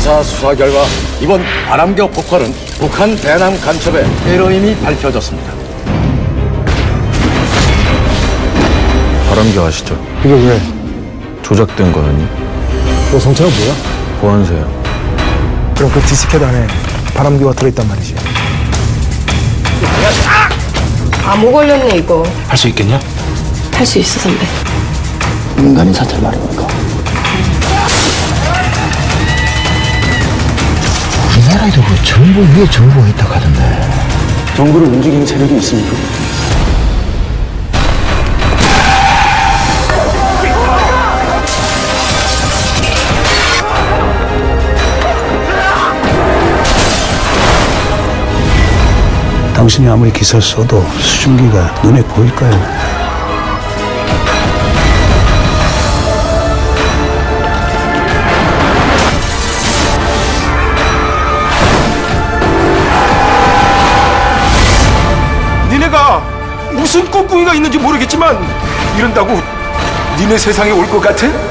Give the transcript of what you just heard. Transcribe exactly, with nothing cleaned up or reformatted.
검사 수사 결과 이번 바람겨 폭발은 북한 대남 간첩의 테러임이 밝혀졌습니다. 바람겨 아시죠? 이게 왜? 조작된 거라니? 너 정체가 뭐야? 보안사요. 그럼 그 디스켓 안에 바람기가 들어있단 말이지. 암호 걸렸네 이거. 할 수 있겠냐? 할 수 있어 선배. 인간이 사찰 말입니까? 우리나라에도 그 정부 위에 정부가 있다고 하던데. 정부를 움직이는 세력이 있습니까? 당신이 아무리 기사를 써도 수증기가 눈에 보일까요? 니네가 무슨 꿍꿍이가 있는지 모르겠지만 이런다고 니네 세상에 올 것 같아?